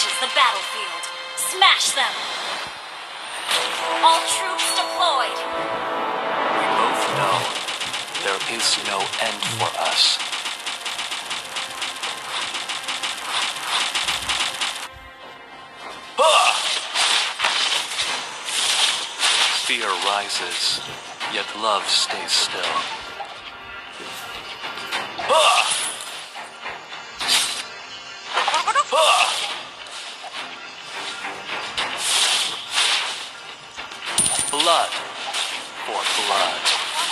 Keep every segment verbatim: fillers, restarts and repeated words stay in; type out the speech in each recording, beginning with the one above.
reaches the battlefield. Smash them! All troops deployed! We both know there is no end for us. Ah! Fear rises, yet love stays still. Ah! Ah! Blood for blood.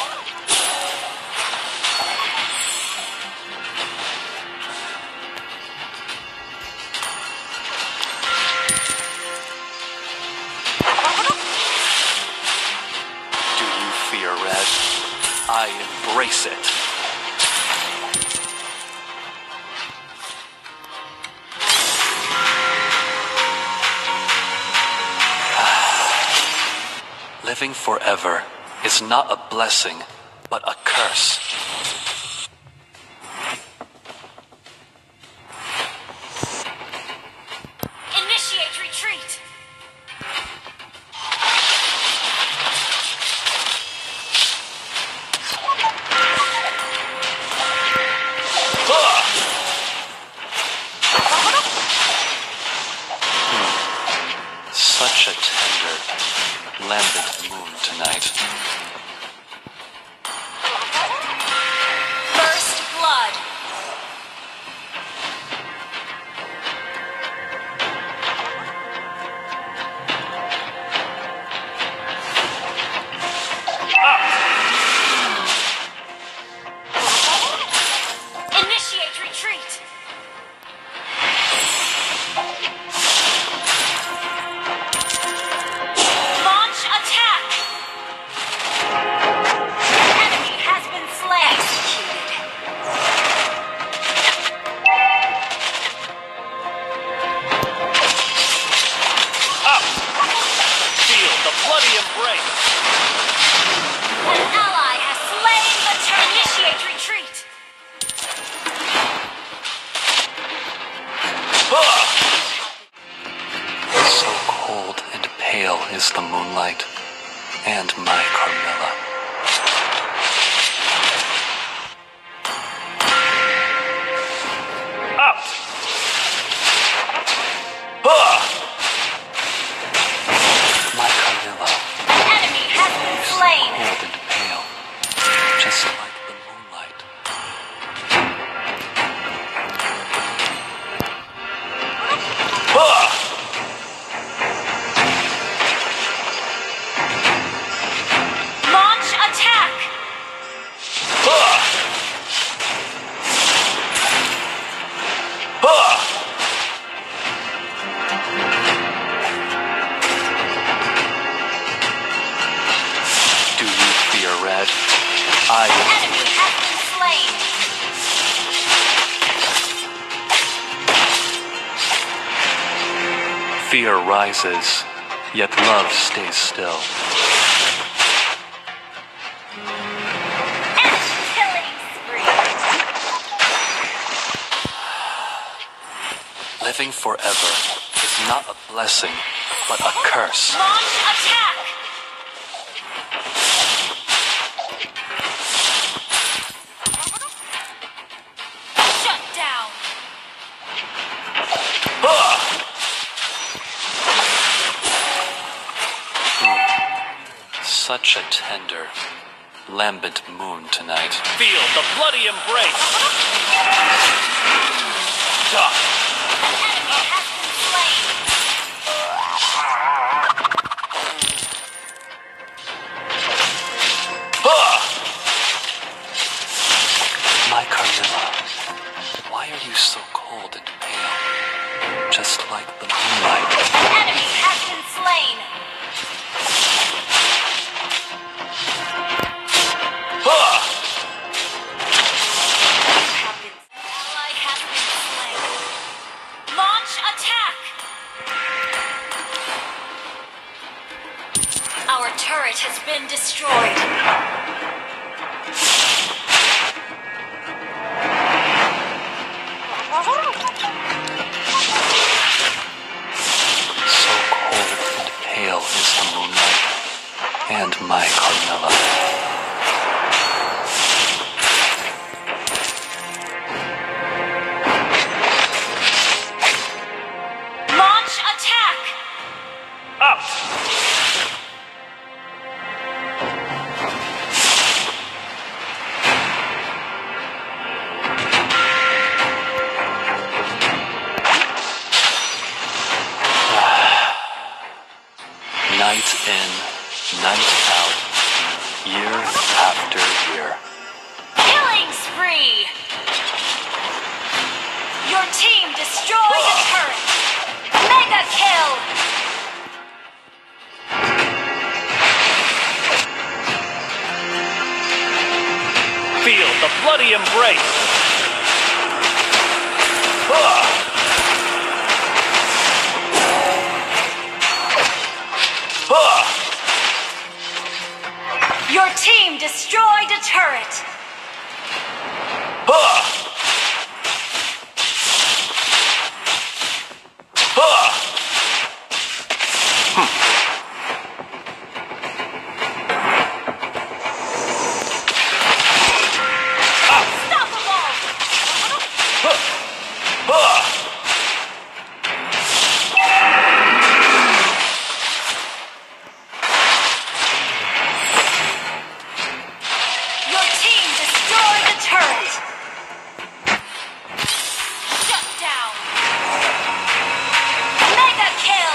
Do you fear red? I embrace it. Living forever is not a blessing, but a curse. Initiate retreat! Ah! Such a tender, lambent moon tonight. First blood! Initiate retreat! Launch attack! An enemy has been slain. Executed. Up! Feel the bloody embrace! An ally has slain the turn. Initiate retreat! Ah! So cold and pale is the moonlight, and my Carmilla. Up! Ah! My Carmilla, An enemy has been slain. cold and pale, just like the moonlight. Ah! Launch attack! Ah! Ah! Do you fear red? I Enemy has been slain. Fear rises, yet love stays still. And killing spree. Living forever is not a blessing, but a curse. Launch attack! Shut down! Ah! Such a tender, lambent moon tonight. Feel the bloody embrace! Ah! Enemy has been slain. Ah! My Carmilla, why are you so cold and pale? Just like the moonlight. Enemy has been slain. Ah! Ally has been slain. after year. Killing spree! Your team destroyed a turret! Mega kill! Feel the bloody embrace! Ah! Ah! Your team destroyed a turret! Ah! Ah! Your team destroyed a turret! Shut down! Mega kill!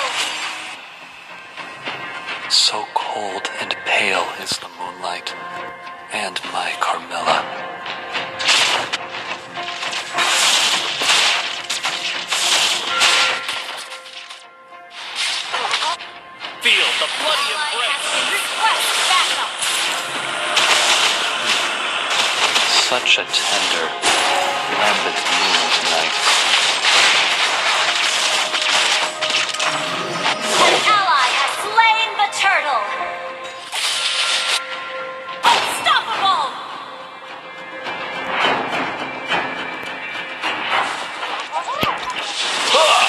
So cold and pale is the moonlight, and my Carmilla. Feel the bloody Ally embrace! has been request backup! Such a tender, lambent moon tonight. An ally has slain the turtle! Unstoppable! Ah!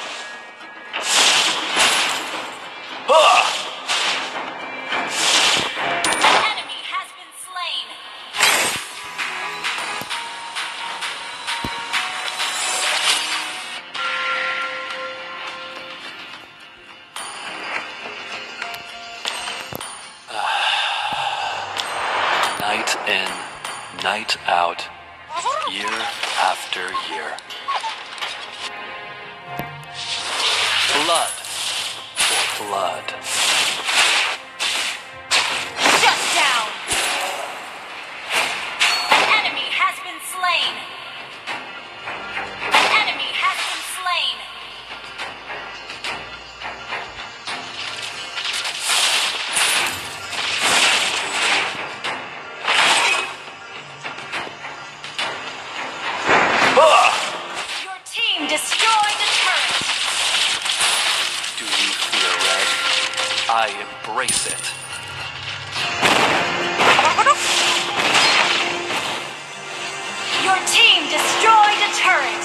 Ah! An enemy has been slain! Night in, night out, year after year. Blood for blood. Shut down! An enemy has been slain! An enemy has been slain! Ah! Your team destroyed a turret! Do you fear red? I embrace it. Your team destroyed a turret!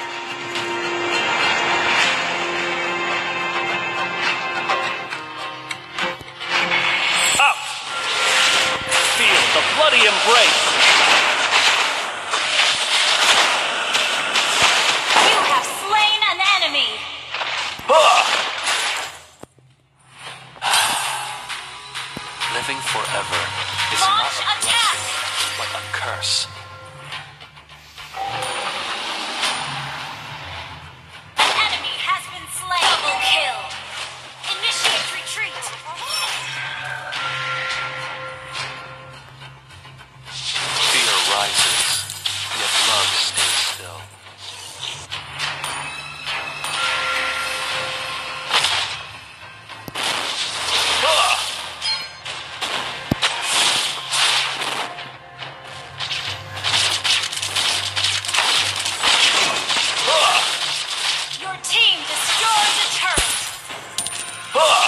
Up! Feel the bloody embrace! You have slain an enemy! Ah! Living forever is Launch not a attack! blessing, but a curse. An enemy has been slain! Double kill! Initiate retreat! Fear rises, yet love stays still. Ah! Ah! Your team destroyed a turret! Ah!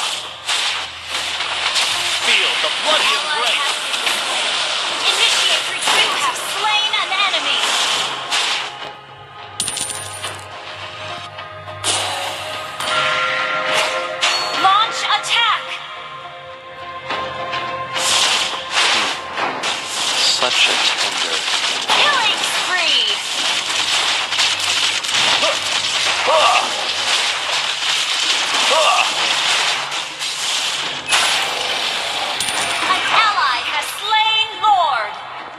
Feel the bloody Ally embrace! has been slain! Initiate retreat! You have slain an enemy! Launch attack! Such a tender, Killing spree! Ah! Ah! An ally has slain Lord!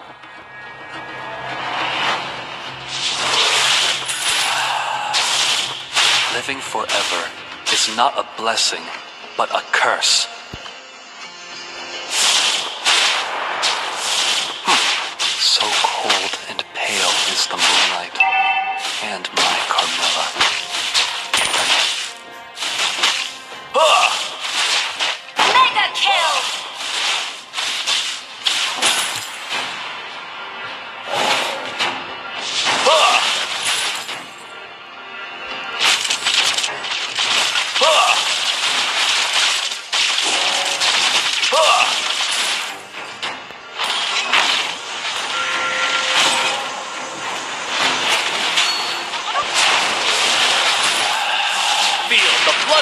living forever is not a blessing, but a curse.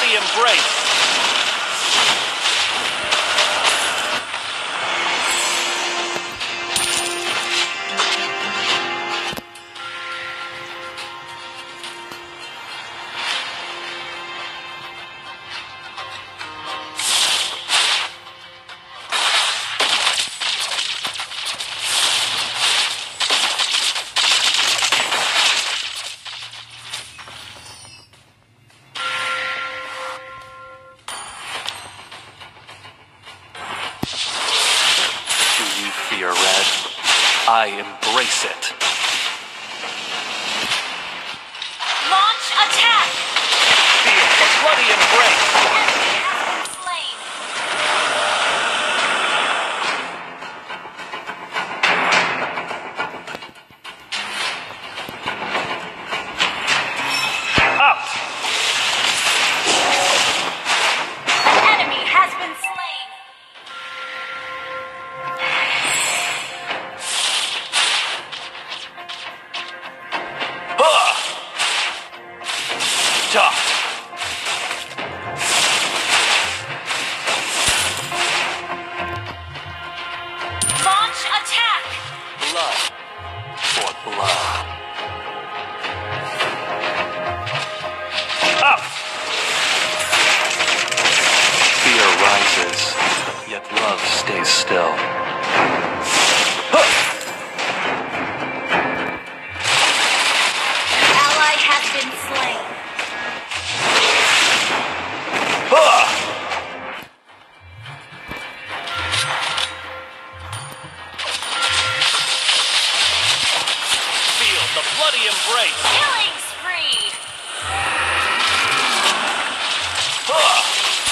bloody embrace. Fear red. I embrace it. Launch attack! Feel the bloody embrace. Enemy has been slain. Up. Enemy has been slain. Huh. Duck. Launch attack! Blood for blood. Up. Fear rises, yet love stays still. Ally has been slain. Huh. Feel the bloody embrace. Killing spree! Huh.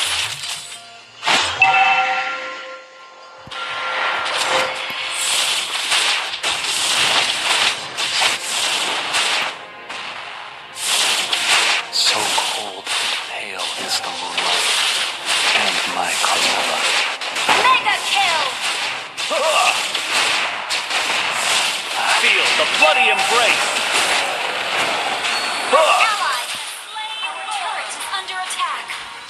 So cold and pale is the moonlight, and my Carmela. Mega kill! Huh. Feel the bloody embrace. Huh. Ally has slain. Our turret is under attack.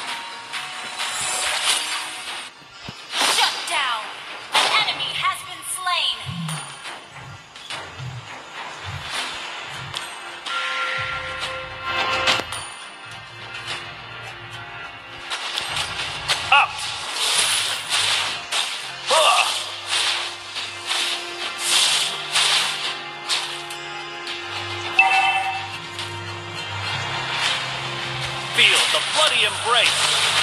Shut down. An enemy has been slain. Up. Huh. Feel the bloody embrace.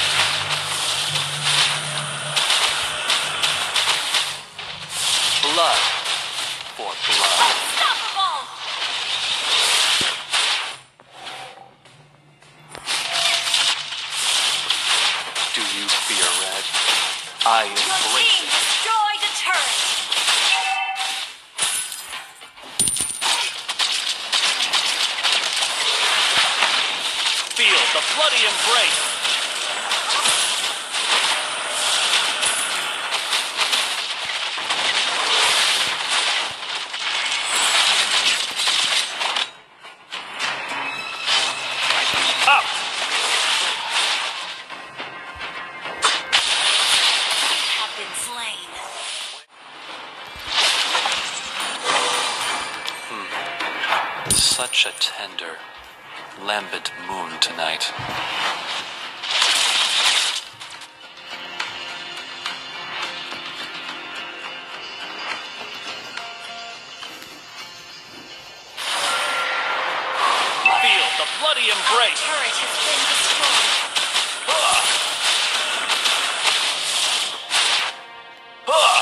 Blood for blood. Unstoppable! Do you fear red? I Your embrace team it. destroyed a turret. Feel the bloody embrace. Up. You have been slain. Such a tender, lambent moon tonight. Feel the bloody Our embrace. turret has been destroyed. Huh. Huh.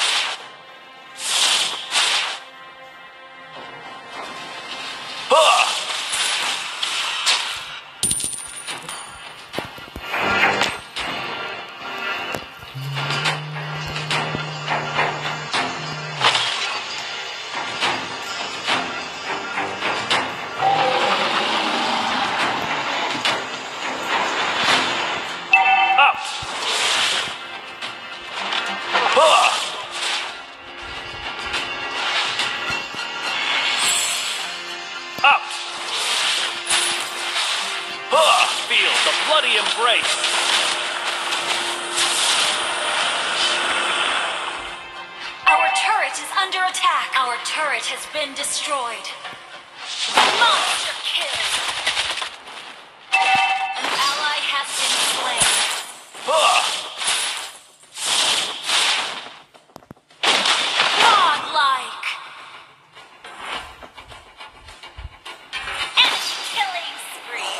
Huh. turret is under attack. Our turret has been destroyed. Monster kill. An ally has been slain. Godlike. Enemy killing spree.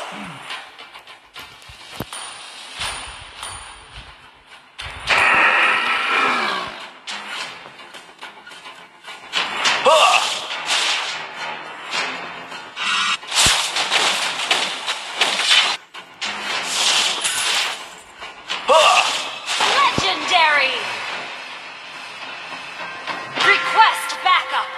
Legendary. Request backup.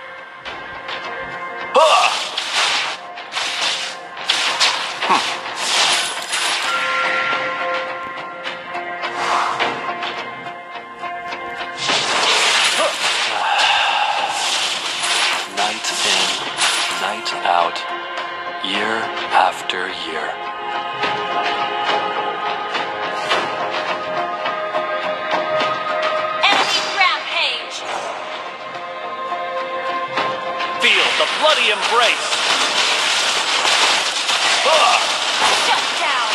Night in, night out, year after year. Enemy rampage. Feel the bloody embrace. Shut down.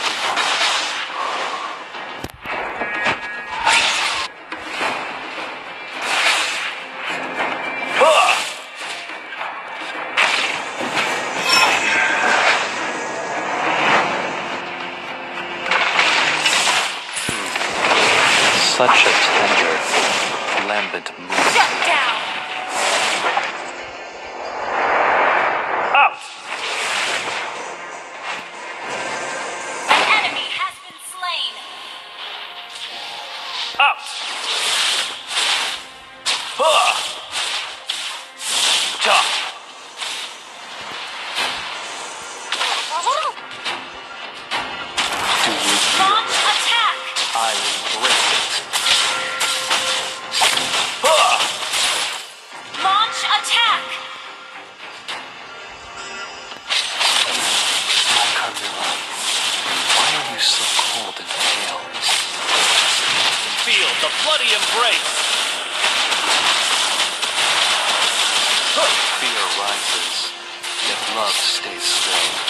Such a tender, lambent move. Shut down. Out. An enemy has been slain. Out. Jump. Do you feel Launch attack. I embrace it? Launch attack. My Carmilla, why are you so cold and pale? Feel the bloody embrace. Fear rises, yet love stays still.